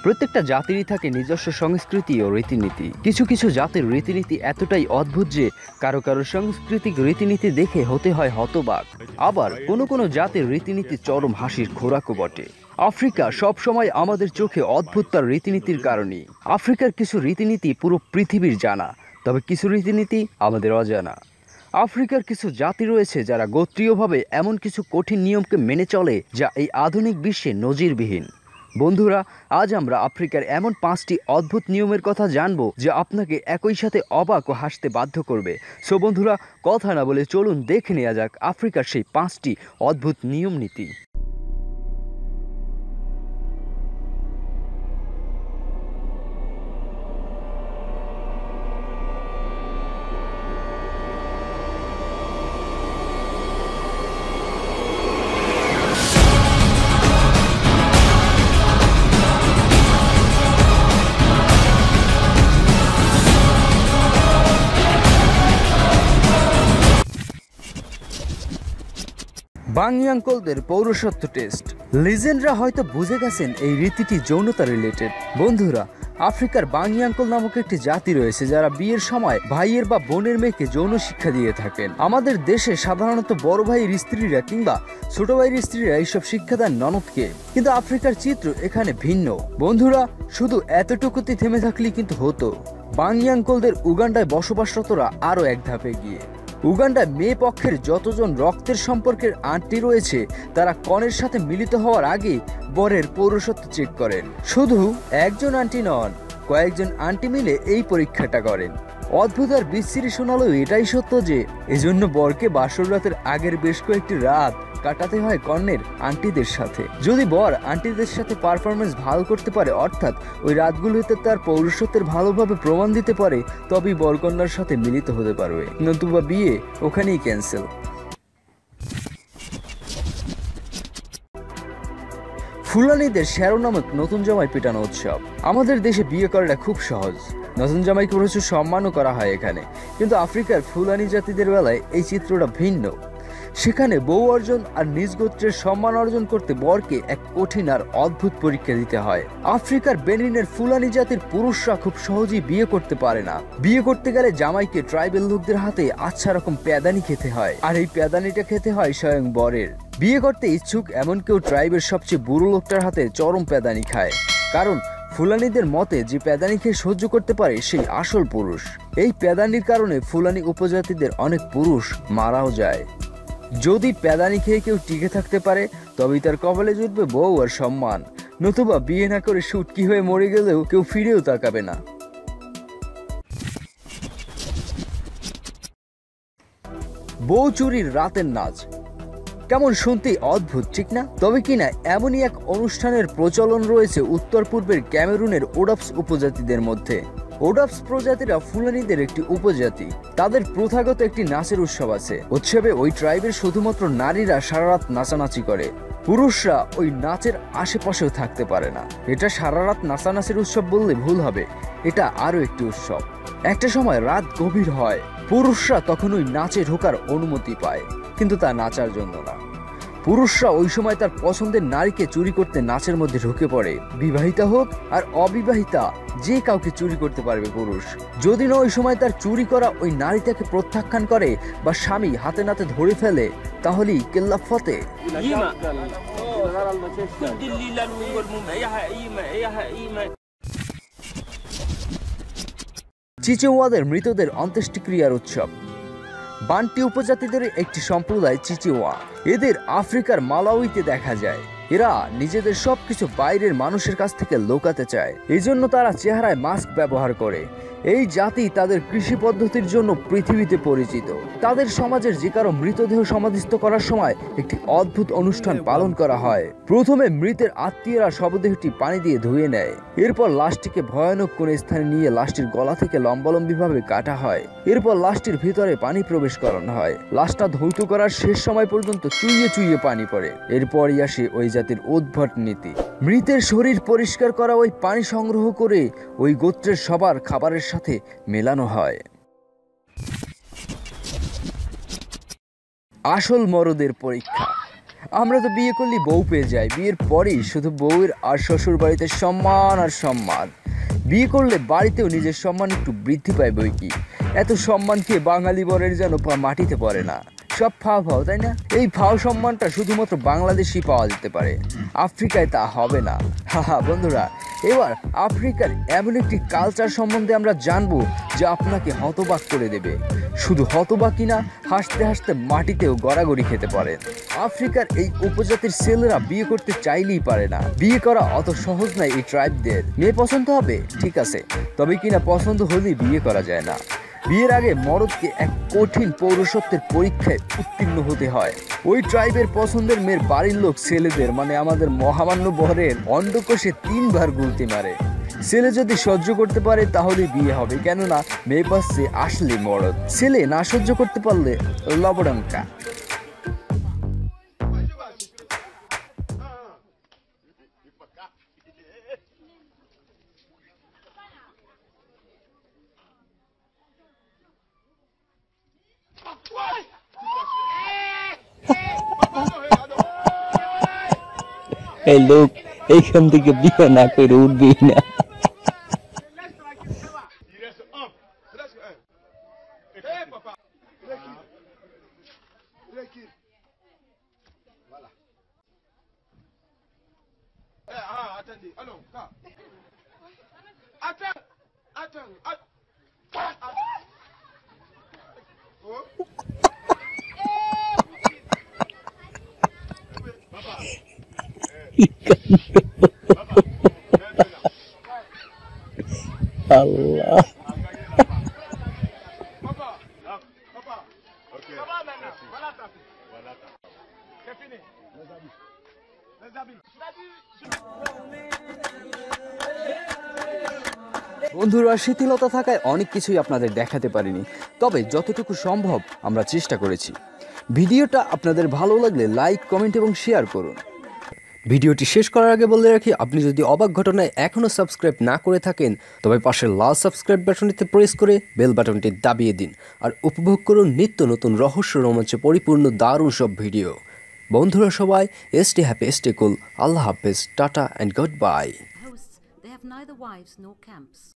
প্রত্যেকটা জাতিরই থাকে নিজস্ব সংস্কৃতি ও রীতিনীতি। কিছু কিছু জাতির রীতিনীতি এতটাই অদ্ভুত যে কারো কারো সাংস্কৃতিক রীতিনীতি দেখে হতে হয় হতবাক। আবার কোনো কোনো জাতির রীতিনীতি চরম হাসির খোরাকও বটে। আফ্রিকা সবসময় আমাদের চোখে অদ্ভুত তার রীতিনীতির কারণেই। আফ্রিকার কিছু রীতিনীতি পুরো পৃথিবীর জানা, তবে কিছু রীতিনীতি আমাদের অজানা। আফ্রিকার কিছু জাতি রয়েছে যারা গোত্রীয়ভাবে এমন কিছু কঠিন নিয়মকে মেনে চলে যা এই আধুনিক বিশ্বে নজিরবিহীন। বন্ধুরা, আজ আমরা আফ্রিকার এমন 5টি অদ্ভুত নিয়মের কথা জানব যা আপনাকে একই সাথে অবাক ও হাসতে বাধ্য করবে। সো বন্ধুরা, কথা না বলে চলুন দেখে নেওয়া যাক আফ্রিকার সেই 5টি অদ্ভুত নিয়ম নীতি। বাংয়াঙ্কলদের পৌরসত্ব টেস্ট। লিজেন্ডরা হয়তো বুঝে গেছেন এই রীতিটি যৌনতা রিলেটেড। বন্ধুরা, আফ্রিকার বাংয়াঙ্কল নামক একটি জাতি রয়েছে যারা বিয়ের সময় ভাইয়ের বা বোনের মেয়েকে যৌন শিক্ষা দিয়ে থাকেন। আমাদের দেশে সাধারণত বড় ভাইয়ের স্ত্রীরা কিংবা ছোট ভাইয়ের স্ত্রীরা এইসব শিক্ষা দেন ননদকে, কিন্তু আফ্রিকার চিত্র এখানে ভিন্ন। বন্ধুরা, শুধু এতটুকুতে থেমে থাকলেই কিন্তু হতো। বাংয়াঙ্কলদের উগান্ডায় বসবাসরতরা আরও এক ধাপে গিয়ে। উগান্ডায় মেয়ে পক্ষের যতজন রক্তের সম্পর্কের আন্টি রয়েছে তারা কনের সাথে মিলিত হওয়ার আগে বরের পৌরসত্ব চেক করেন। শুধু একজন আন্টি নন, কয়েকজন আন্টি মিলে এই পরীক্ষাটা করেন। অদ্ভুত আর বিশ্রী শোনালেও এটাই সত্য যে এজন্য বরকে বাসর রাতের আগের বেশ কয়েকটি রাত কাটাতে হয় কন্যের আন্টিদের সাথে। যদি বর আন্টিদের সাথে পারফরমেন্স ভালো করতে পারে, অর্থাৎ ওই রাতগুলোতে তার পৌরসত্বের ভালোভাবে প্রমাণ দিতে পারে, তবেই বরকন্যার সাথে মিলিত হতে পারবে, নতুবা বিয়ে ওখানেই ক্যান্সেল। ফুলানিদের শ্যারো নামক নতুন জামাই পেটানো উৎসব। আমাদের দেশে বিয়ে করাটা খুব সহজ, নতুন জামাইকে প্রচুর সম্মানও করা হয় এখানে, কিন্তু আফ্রিকার ফুলানি জাতিদের বেলায় এই চিত্রটা ভিন্ন। সেখানে বউ অর্জন আর নিজ গোত্রের সম্মান অর্জন করতে বরকে এক কঠিন আর অদ্ভুত পরীক্ষা দিতে হয়। আফ্রিকার বেনিনের ফুলানি জাতির পুরুষরা খুব সহজেই বিয়ে করতে পারে না। বিয়ে করতে গেলে জামাইকে ট্রাইবেল লোকদের হাতে আচ্ছা রকম প্যাদানি খেতে হয়, আর এই প্যাদানিটা খেতে হয় স্বয়ং বরের। বিয়ে করতে ইচ্ছুক এমন কেউ ট্রাইবের সবচেয়ে বুড়ো লোকটার হাতে চরম প্যাদানি খায়, কারণ ফুলানিদের মতে যে প্যাদানি খেয়ে সহ্য করতে পারে সেই আসল পুরুষ। এই প্যাদানির কারণে ফুলানি উপজাতিদের অনেক পুরুষ মারাও যায়। যদি প্যাদানি খেয়ে কেউ টিকে থাকতে পারে তবেই তার কপালে জুটবে বউ আর সম্মান, নতুবা বিয়ে না করে শুটকি হয়ে মরে গেলেও কেউ ফিরেও তাকাবে না। বউ চুরির রাতের নাচ কেমন শুনতে অদ্ভুত, ঠিক না? তবে কিনা এমনই এক অনুষ্ঠানের প্রচলন রয়েছে উত্তর পূর্বের ক্যামেরুনের ওডাপস উপজাতিদের মধ্যে। ওডাপস প্রজাতিরা ফুলানিদের একটি উপজাতি। তাদের প্রথাগত একটি নাচের উৎসব আছে। উৎসবে ওই ট্রাইবের শুধুমাত্র নারীরা সারা রাত নাচানাচি করে, পুরুষরা ওই নাচের আশেপাশেও থাকতে পারে না। এটা সারা রাত নাচানাচির উৎসব বললে ভুল হবে, এটা আরো একটি উৎসব। একটা সময় রাত গভীর হয়, পুরুষরা তখন ওই নাচে ঢোকার অনুমতি পায়, কিন্তু তা নাচার জন্য না। পুরুষরা ওই সময় তার পছন্দের নারীকে চুরি করতে নাচের মধ্যে ঢুকে পড়ে। বিবাহিতা হোক আর অবিবাহিতা, যে কাউকে চুরি করতে পারবে পুরুষ। যদি না ওই সময় তার চুরি করা ওই নারীটাকে প্রত্যাখ্যান করে বা স্বামী হাতে নাতে ধরে ফেলে, তাহলেই কেল্লা ফতে। চিচিওয়াদের মৃতদের অন্ত্যেষ্টিক্রিয়ার উৎসব। বান্টি উপজাতিদের একটি সম্প্রদায় চিচিওয়া। এদের আফ্রিকার মালাউইতে দেখা যায়। এরা নিজেদের সবকিছু বাইরের মানুষের কাছ থেকে লুকাতে চায়, এই জন্য তারা চেহারায় মাস্ক ব্যবহার করে। এই জাতি তাদের কৃষি পদ্ধতির জন্য পৃথিবীতে পরিচিত। তাদের সমাজের যে কারো মৃতদেহ সমাধিস্থ করার সময় একটি অদ্ভুত অনুষ্ঠান পালন করা হয়। প্রথমে মৃতের আত্মীয়রা শবদেহটি পানি দিয়ে ধুয়ে নেয়, এরপর লাশটিকে ভয়ানক কোন স্থানে নিয়ে লাশটির গলা থেকে লম্বালম্বিভাবে কাটা হয়। এরপর লাশটির ভিতরে পানি প্রবেশ করানো হয়। লাশটা ধৌত করার শেষ সময় পর্যন্ত চুইয়ে চুইয়ে পানি পড়ে। এরপরই আসে ওই জাতির উদ্ভট নীতি। মৃতের শরীর পরিষ্কার করা ওই পানি সংগ্রহ করে ওই গোত্রের সবার খাবারের সাথে মেলানো হয়। আসল মরদের পরীক্ষা। আমরা তো বিয়ে করলে বউ পেয়ে যাই, বিয়ের পরেই শুধু বউয়ের আর শ্বশুর বাড়িতে সম্মান আর সম্মান। বিয়ে করলে বাড়িতেও নিজের সম্মান একটু বৃদ্ধি পায় বই কি। এত সম্মান খেয়ে বাঙালি বরের যেন পা মাটিতে পড়ে না, সব ফাও ফাও, তাই না? এই ফাও সম্মানটা শুধুমাত্র বাংলাদেশেই পাওয়া যেতে পারে, আফ্রিকায় তা হবে না। হাহা বন্ধুরা, এবার আফ্রিকার এমন একটি কালচার সম্বন্ধে আমরা জানবো যা আপনাকে হতবাক করে দেবে। শুধু হতবাকই না, হাসতে হাসতে মাটিতেও গড়াগড়ি খেতে পারেন। আফ্রিকার এই উপজাতির ছেলেরা বিয়ে করতে চাইলেই পারে না। বিয়ে করা অত সহজ নয় এই ট্রাইবদের। মেয়ে পছন্দ হবে ঠিক আছে, তবে কিনা পছন্দ হলেই বিয়ে করা যায় না। বিয়ের আগে মরদকে এক কঠিন পৌরসত্বের পরীক্ষায় উত্তীর্ণ হতে হয়। ওই ট্রাইবের পছন্দের মেয়ের বাড়ির লোক ছেলেদের মানে আমাদের মহামান্য বরের অন্ডকোষে 3 বার গুলতি মারে। ছেলে যদি সহ্য করতে পারে তাহলে বিয়ে হবে, কেননা মেয়ে পাচ্ছে আসলে মরদ। ছেলে না সহ্য করতে পারলে লবডঙ্কা। এই লোক এইখান থেকে বিয়ে না করে উঠবি না। আল্লাহ, বন্ধুরা, শিথিলতা থাকায় অনেক কিছুই আপনাদের দেখাতে পারিনি, তবে যতটুকু সম্ভব আমরা চেষ্টা করেছি। ভিডিওটা আপনাদের ভালো লাগলে লাইক, কমেন্ট এবং শেয়ার করুন। ভিডিওটি শেষ করার আগে বলে রাখি, আপনি যদি অবাক ঘটনায় এখনও সাবস্ক্রাইব না করে থাকেন তবে পাশের লাল সাবস্ক্রাইব বাটনটিতে প্রেস করে বেল বাটনটি দাবিয়ে দিন আর উপভোগ করুন নিত্য নতুন রহস্য রোমাঞ্চে পরিপূর্ণ দারুণ সব ভিডিও। বন্ধুরা সবাই স্টে হ্যাপি, স্টে কুল। আল্লাহ হাফেজ, ta-ta and good bye. Hosts, they have neither wives nor camps.